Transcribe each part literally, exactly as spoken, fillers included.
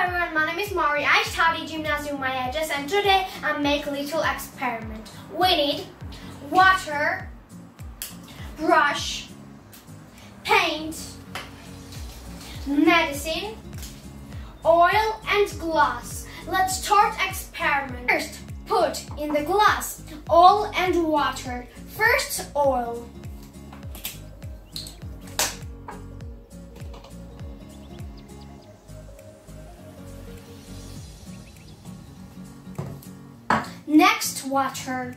everyone, my name is Mari. I study gymnasium Aia-Gess, and today I make a little experiment. We need water, brush, paint, medicine, oil and glass. Let's start experiment. First, put in the glass oil and water. First, oil. Next, water.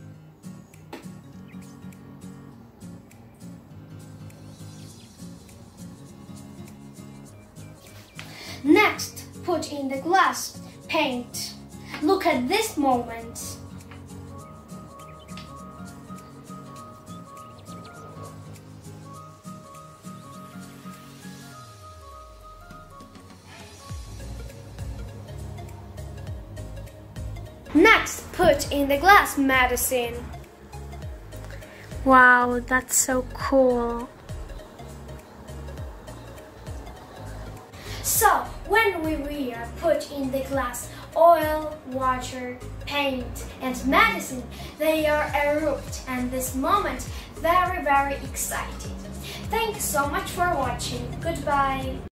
Next, put in the glass paint. Look at this moment. Next, put in the glass medicine. Wow, that's so cool. So, when we will put in the glass oil, water, paint and medicine, they are erupt, and this moment very very excited. Thank you so much for watching. Goodbye.